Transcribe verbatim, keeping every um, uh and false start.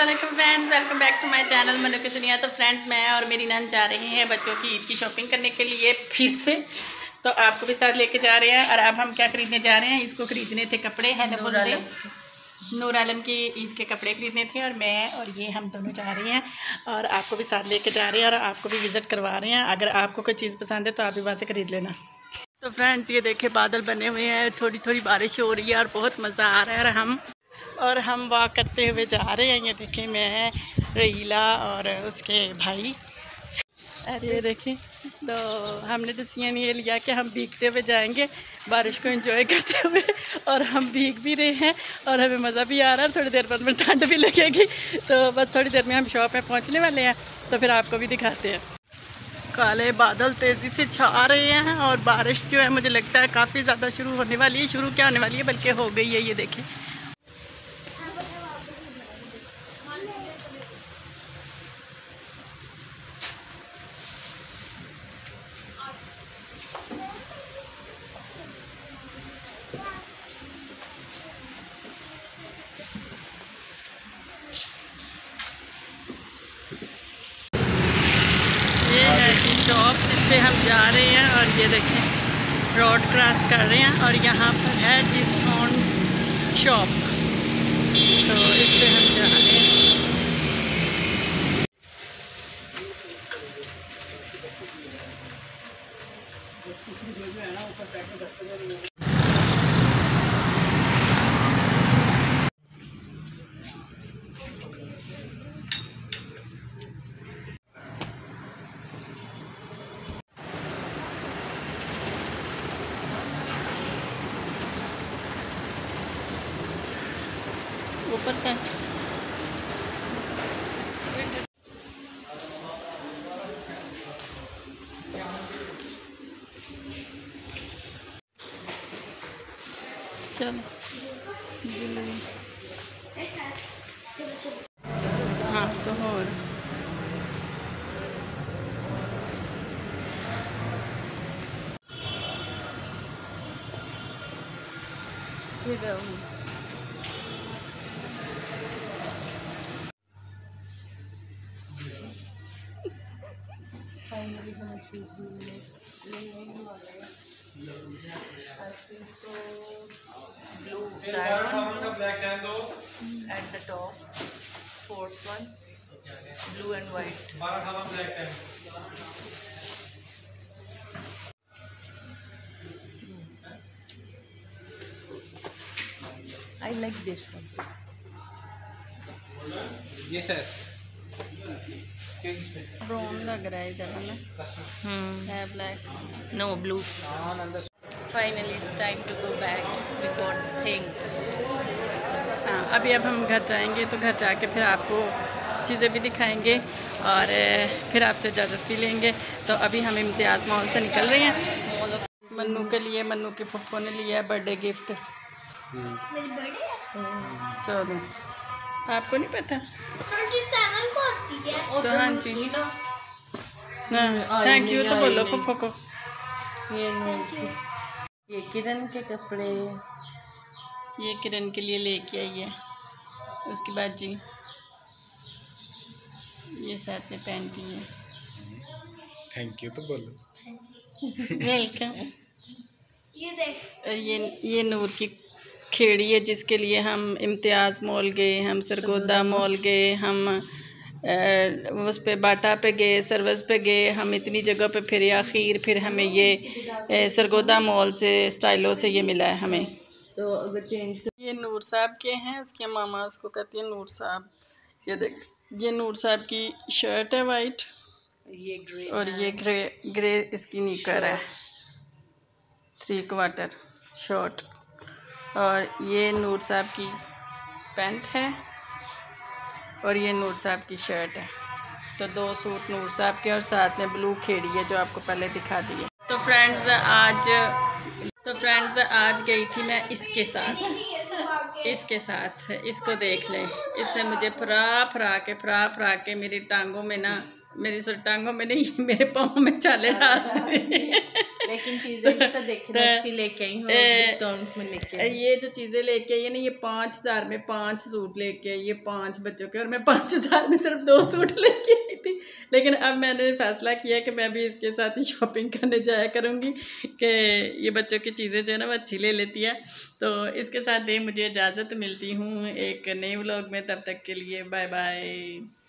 अस्सलामुअलैकुम friends, welcome back to my channel Manu की दुनिया। तो फ्रेंड्स, मैं और मेरी नंद जा रहे हैं बच्चों की ईद की शॉपिंग करने के लिए फिर से। तो आपको भी साथ लेके जा रहे हैं। और अब हम क्या खरीदने जा रहे हैं? इसको खरीदने थे कपड़े, है ना? नूर आलम नूर आलम की ईद के कपड़े खरीदने थे और मैं और ये हम दोनों जा रहे हैं और आपको भी साथ लेके जा रहे हैं और आपको भी विज़िट करवा रहे हैं। अगर आपको कोई चीज़ पसंद है तो आप भी वहाँ से खरीद लेना। तो फ्रेंड्स, ये देखे बादल बने हुए हैं, थोड़ी थोड़ी बारिश हो रही है और बहुत मज़ा आ रहा है। और हम और हम वॉक करते हुए जा रहे हैं। ये देखें, मैं, रहीला और उसके भाई। अरे देखें, तो हमने डिसीजन ये लिया कि हम भीगते हुए जाएंगे, बारिश को एंजॉय करते हुए। और हम भीग भी रहे हैं और हमें मज़ा भी आ रहा है। थोड़ी देर बाद में ठंड भी लगेगी, तो बस थोड़ी देर में हम शॉप में पहुंचने वाले हैं, तो फिर आपको भी दिखाते हैं। काले बादल तेज़ी से छा रहे हैं और बारिश जो है मुझे लगता है काफ़ी ज़्यादा शुरू होने वाली है। शुरू क्या होने वाली है, बल्कि हो गई है। ये देखें, शॉप जिस पे हम जा रहे हैं। और ये देखें, रोड क्रॉस कर रहे हैं और यहाँ पर है डिस्काउंट शॉप, तो इस पे हम जा रहे हैं। ऊपर का चलो, हाँ तो और फाइनली हमें शूज लेने वाले हैं। I think so blue at the top, fourth one blue and white. I like this one. Yes sir. Brown लग रहा है इधर, है ना? हम्म है black, no blue. Finally it's time to go back, we got things. हाँ, अभी अब हम घर जाएंगे, तो घर जाके फिर आपको चीज़ें भी दिखाएंगे और फिर आपसे इजाज़त भी लेंगे। तो अभी हम इम्तियाज़ मॉल से निकल रहे हैं। मन्नू के लिए, मन्नू के पप्पू ने लिया है बर्थडे गिफ्ट। मेरी बर्थडे चलो, आपको नहीं पता? सेवन को होती है तो हाँ जी, हाँ थैंक यू तो बोलो पप्पू को। ये ये किरण के कपड़े, ये किरण के लिए लेके आई है। उसके बाद जी ये साथ में पहनती है। थैंक यू तो बोलो। वेलकम। ये देख, और ये ये नूर की खेड़ी है, जिसके लिए हम इम्तियाज़ मॉल गए, हम सरगोदा मॉल गए, हम उस पे बाटा पे गए, सर्विस पे गए, हम इतनी जगह पे फिर आखिर फिर हमें ये सरगोदा मॉल से स्टाइलो से ये मिला है हमें। तो अगर चेंज कर... ये नूर साहब के हैं, उसके मामा उसको कहती है नूर साहब। ये देख, ये नूर साहब की शर्ट है वाइट, ये ग्रे और ये ग्रे ग्रे इसकी निकर है, थ्री क्वार्टर शॉर्ट। और ये नूर साहब की पैंट है और ये नूर साहब की शर्ट है। तो दो सूट नूर साहब के और साथ में ब्लू खेड़ी है जो आपको पहले दिखा दी है। तो फ्रेंड्स आज तो फ्रेंड्स आज गई थी मैं इसके साथ इसके साथ इसको देख लें, इसने मुझे फरा फरा के फरा फरा के मेरी टांगों में ना, मेरी सर टांगों में नहीं, मेरे पाँव में चाले डाल दिए। लेकिन चीजें भी तो देखिए अच्छी लेके आई हूँ, डिस्काउंट में लेके आई। ये जो चीज़ें लेके आई है ना, ये पाँच हज़ार में पाँच सूट लेके आई, ये पाँच बच्चों के, और मैं पाँच हज़ार में सिर्फ दो सूट लेके आई थी। लेकिन अब मैंने फैसला किया कि मैं भी इसके साथ ही शॉपिंग करने जाया करूँगी कि ये बच्चों की चीज़ें जो है ना वो अच्छी ले लेती है। तो इसके साथ ही मुझे इजाज़त मिलती हूँ एक नए व्लॉग में, तब तक के लिए बाय बाय।